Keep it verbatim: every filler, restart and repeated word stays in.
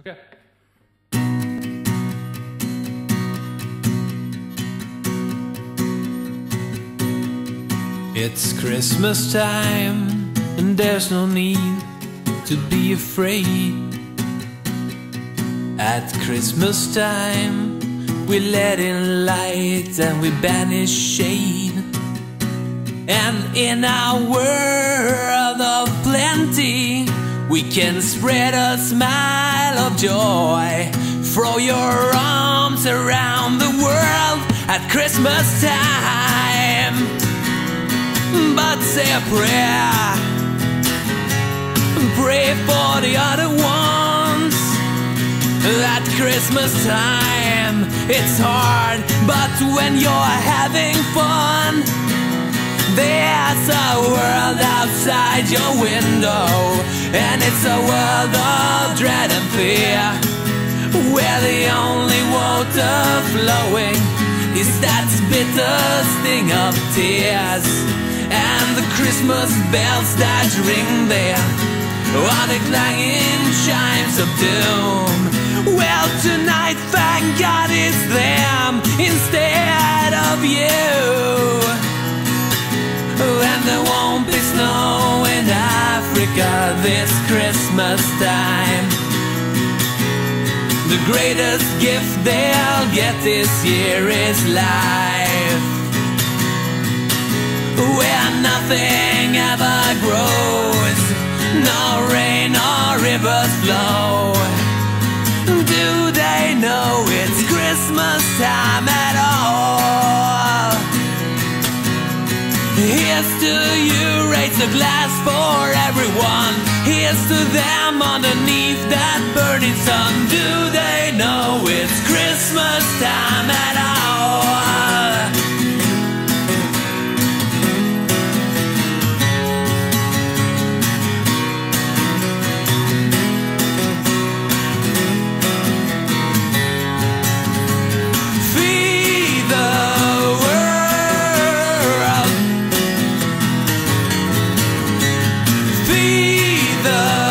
Yeah. It's Christmas time and there's no need to be afraid. At Christmas time we let in light and we banish shade. And in our world of plenty we can spread a smile of joy. Throw your arms around the world at Christmas time. But say a prayer, pray for the other ones. At Christmas time it's hard, but when you're having fun, there's a world outside your window, and it's a world of dread and fear, where the only water flowing is that bitter sting of tears. And the Christmas bells that ring there are the clanging chimes of doom. Well, tonight, thank God, it's them instead of you. And there won't be snow in Africa this Christmas time. The greatest gift they'll get this year is life, where nothing ever grows, no rain or rivers flow. Do they know it's Christmas time at all? Here's to you, raise a glass for everyone. Here's to them underneath that burning sun. Do they know it's Christmas time at all? The